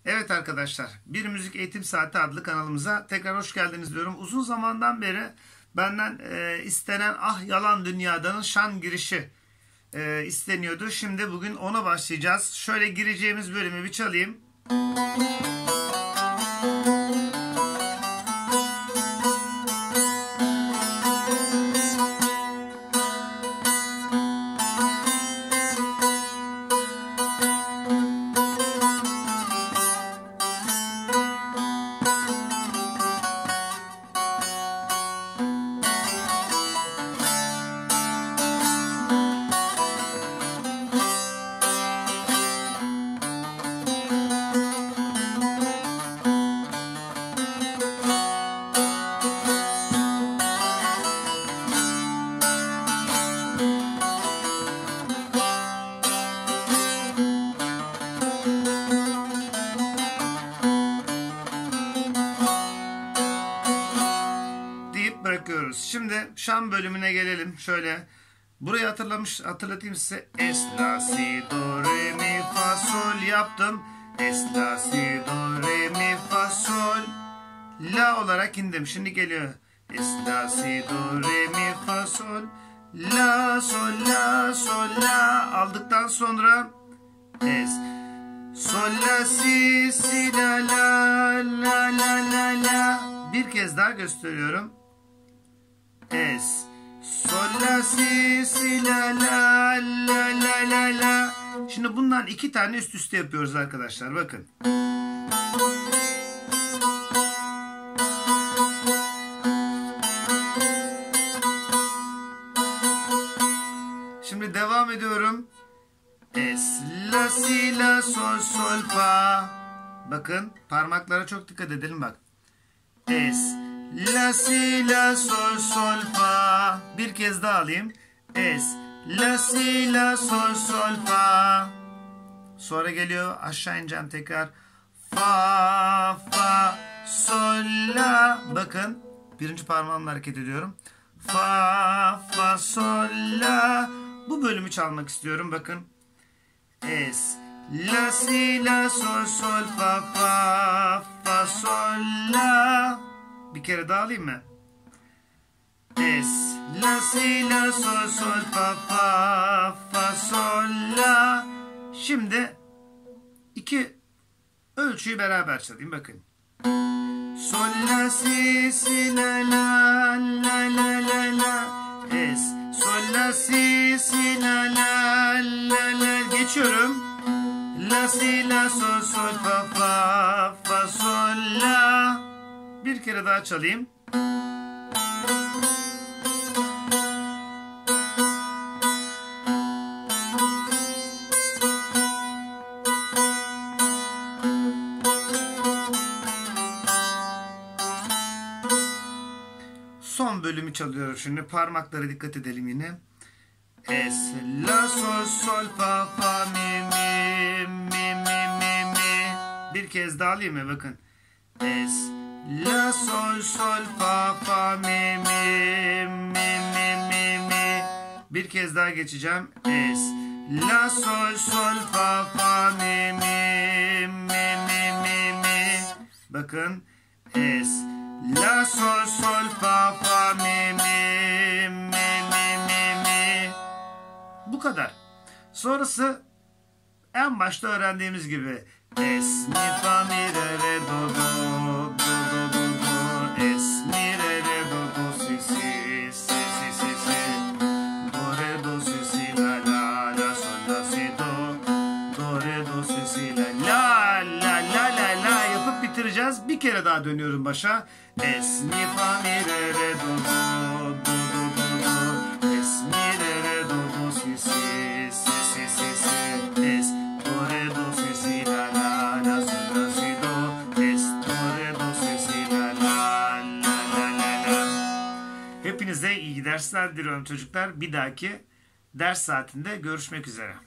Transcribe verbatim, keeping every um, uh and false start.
Evet arkadaşlar, Bir Müzik Eğitim Saati adlı kanalımıza tekrar hoş geldiniz diyorum. Uzun zamandan beri benden e, istenen Ah Yalan Dünya'danın şan girişi e, isteniyordu. Şimdi bugün ona başlayacağız. Şöyle gireceğimiz bölümü bir çalayım. Bırakıyoruz. Şimdi şan bölümüne gelelim. Şöyle burayı hatırlamış hatırlatayım size. Es, la, si, do, re, mi, fa, sol yaptım. Es, la, si, do, re, mi, fa, sol. La olarak indim. Şimdi geliyor. Es, la, si, do, re, mi, fa, sol. La, sol, la, sol, la. Aldıktan sonra es. Sol, la, si, si, la, la, la, la, la, la. Bir kez daha gösteriyorum. Es, sol, la, si, si, la, la, la, la, la, la. Şimdi bundan iki tane üst üste yapıyoruz arkadaşlar. Bakın. Şimdi devam ediyorum. Es, la, si, la, sol, sol, fa. Bakın parmaklara çok dikkat edelim bak. Es, la, si, la, sol, sol, fa. Bir kez daha alayım. Es, la, si, la, sol, sol, fa. Sonra geliyor aşağı ineceğim tekrar. Fa, fa, sol, la. Bakın birinci parmağımla hareket ediyorum. Fa, fa, sol, la. Bu bölümü çalmak istiyorum bakın. Es, la, si, la, sol, sol, fa, fa, fa, sol, la. Bir kere daha alayım mı? Es, la, si, la, sol, sol, fa, fa, fa, sol, la. Şimdi iki ölçüyü beraber çalayım bakın. Sol, la, si, si, la, la, la, la, la, la. Es, sol, la, si, si, la, la, la, la. Geçiyorum. La, si, la, sol, sol, fa, fa, fa, sol, la. Bir kere daha çalayım. Son bölümü çalıyorum şimdi. Parmaklara dikkat edelim yine. Es, la, sol, sol, fa, fa, mi, mi, mi, mi, mi, mi. Bir kez daha alayım mı? Bakın. Es, la, sol, sol, fa, fa, mi, mi, mi, mi, mi, mi. Bir kez daha geçeceğim. Es, la, sol, sol, fa, fa, mi, mi, mi, mi, mi, mi. Bakın. Es, la, sol, sol, fa, fa, mi, mi, mi, mi, mi, mi. Bu kadar. Sonrası en başta öğrendiğimiz gibi. Es, mi, fa, mi, re, re, do, do, do, do, do, do. Es, mi, re, re, do, do, si, si, si, si, si, si. Do, re, do, si, si, la, la, la, sol, la, si, do. Do, re, do, si, si, la, la, la, la, la, la yapıp bitireceğiz. Bir kere daha dönüyorum başa. Es, mi, fa, mi, re, re, do, do, do, do, do, do. Es, mi, re, re, do, do, si, si, si, si, si, si. Es, do, re, do, si, si, la, la, la, sol, la, si, do. Es, do, re, do, si, si, la, la, la, la, la, la. Hepinize iyi dersler diliyorum çocuklar. Bir dahaki ders saatinde görüşmek üzere.